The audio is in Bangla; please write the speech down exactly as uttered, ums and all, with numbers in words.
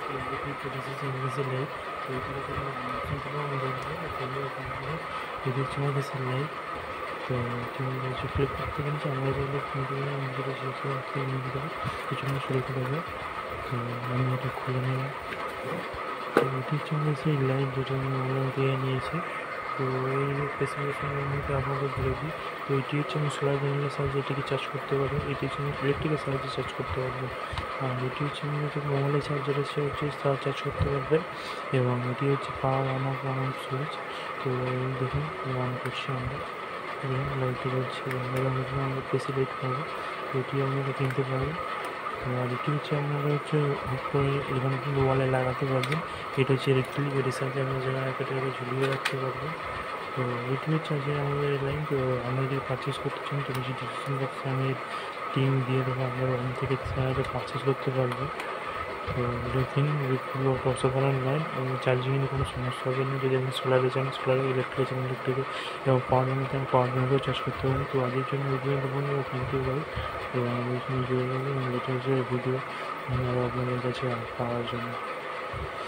লাইট তো এগুলো অপশনটাও আমি দেখবো এটি হচ্ছে আমাদের লাইট। তো তুমি হচ্ছে ফ্লিপকার্ট থেকে নিচ্ছি, আমরা যেগুলো ফোন থেকে নিজেরা সেগুলো নিয়ে দেবো কিছুক্ষণ শুরু করে দেবে। তো আমি এটা খুলে নিলাম। তো এটি হচ্ছে আমাদের সেই লাইট যেটা আমি অনলাইন থেকে নিয়েছি। তো এই স্পেসিফিকেশনের মধ্যে আপনাদের বলে দিই। তো এটি হচ্ছে আমি সোলার প্যানেলের সাহায্যে এটিকে চার্জ করতে পারবো, এটি হচ্ছে আমি ইলেকট্রিকের সাহায্যে চার্জ করতে পারবো, আর এটি হচ্ছে আমি হচ্ছে মোবাইলের চার্জারের সাহায্যে চার্জ করতে পারবেন। এবং এটি হচ্ছে power on off on off switch. তো দেখুন অন করছি আমরা, দেখুন লাইটটি জ্বলছে এবং এরকম আমরা বেশি লাইট পাবো, তো এটি আপনারা কিনতে পারবেন। আর এটি হচ্ছে আপনারা হচ্ছে হুক করে এখানে কিন্তু ওয়ালে লাগাতে পারবেন। এটা হচ্ছে ইলেকট্রিক, এটির সাথে আপনার জায়গায় এটাকে ঝুলিয়ে রাখতে পারবেন। তো এটি হচ্ছে আজকে আমাদের লাইন। তো আমরা যদি পারচেস করতে চান তো বেশি ডিসক্রিপশন বক্সে আমি লিঙ্ক দিয়ে দেবো, আপনারা ওখান থেকে পারচেস করতে পারবেন। তো দেখুন পুরো অসাধারণ লাইন এবং চার্জিংয়ে কোনো সমস্যা হবে না। যদি আপনি সোলারে চান সোলারে, ইলেকট্রিকে চান ইলেকট্রিকে, এবং পাওয়ার ব্যাঙ্কে চান পাওয়ার ব্যাঙ্কেও চার্জ করতে পারেন। তো আজকের জন্য ভিডিও বন্ধু থ্যাংক ইউ ভাই। তো আমি জুড়ে যাবো এবং এটা হচ্ছে ভিডিও আপনাদের কাছে পাওয়ার জন্য।